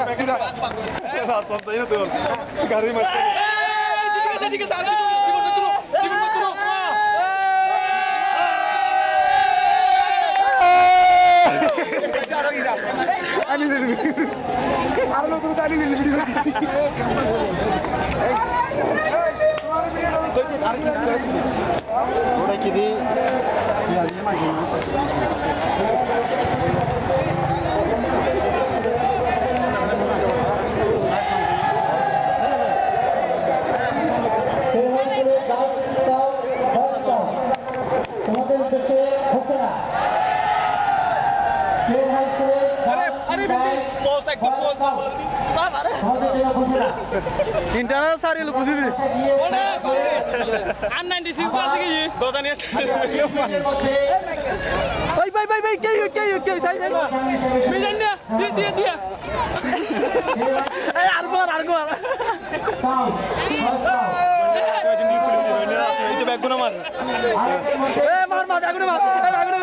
গাড়ি মারছে ঠিক আছে ওটা কি দি তোমাদের উদ্দেশ্যে ঘোষণা ইন্টারনেট সারি লোক বুঝিবি আর 96 আছে কি দোকানে ভাই কে সাই মিজান দিয়া এই আরগো এই যে ব্যাগুনা মার এ মার ব্যাগুনা মার